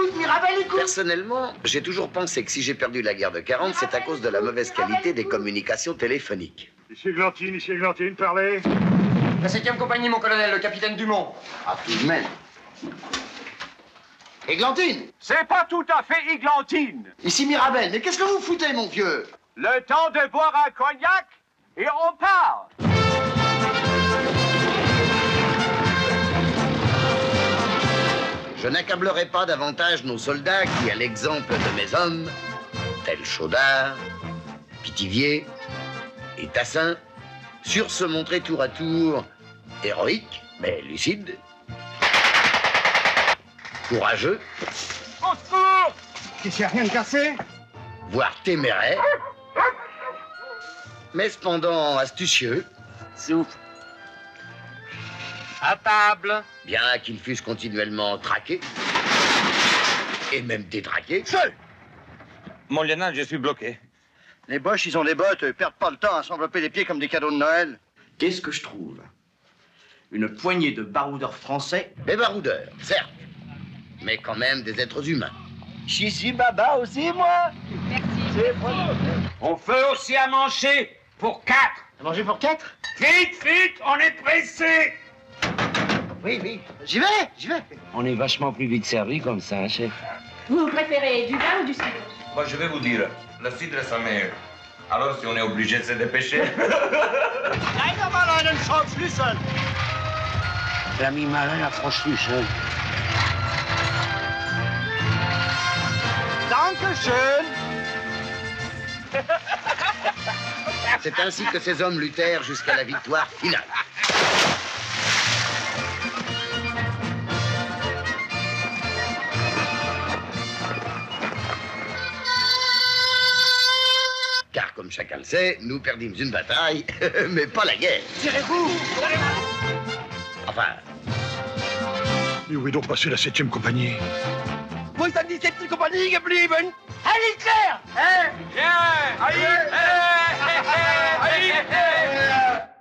écoute, Mirabel, écoute. Personnellement, j'ai toujours pensé que si j'ai perdu la guerre de 40, c'est à cause de la mauvaise qualité des communications téléphoniques. Ici Glantine, parlez. La 7e compagnie, mon colonel, le capitaine Dumont. Ah, tout de même. Églantine. C'est pas tout à fait Églantine. Ici Mirabel, mais qu'est-ce que vous foutez, mon vieux? Le temps de boire un cognac et on part. Je n'accablerai pas davantage nos soldats qui, à l'exemple de mes hommes, tels Chaudard, Pithiviers et Tassin, surent se montrer tour à tour héroïques, mais lucides, courageux, Au secours! Qu'est-ce qu'il y a, rien de cassé? voire téméraires, mais cependant astucieux, Souffle. À table. bien qu'ils fussent continuellement traqués et même détraqués. Seul! Mon lieutenant, je suis bloqué. Les Boches, ils ont des bottes, ils perdent pas le temps à s'envelopper les pieds comme des cadeaux de Noël. Qu'est-ce que je trouve? Une poignée de baroudeurs français. Des baroudeurs, certes, mais quand même des êtres humains. Chichi Baba aussi, moi. On fait aussi à manger pour 4. À manger pour 4? Vite, on est pressé. Oui. J'y vais. On est vachement plus vite servi comme ça, hein, chef. Vous préférez du vin ou du cidre? Moi, je vais vous dire, le cidre, c'est meilleur. Alors, si on est obligé de se dépêcher... Einer mal einen Schraubschlüssel. L'ami malin a franchi seul. Dankeschön. C'est ainsi que ces hommes luttèrent jusqu'à la victoire finale. Car, comme chacun le sait, nous perdîmes une bataille, mais pas la guerre. Tirez-vous. Enfin, Et où est donc passée la 7e compagnie? Wo ist denn die 7. Kompanie geblieben? Heil Hitler! Hein? Viens! Allez!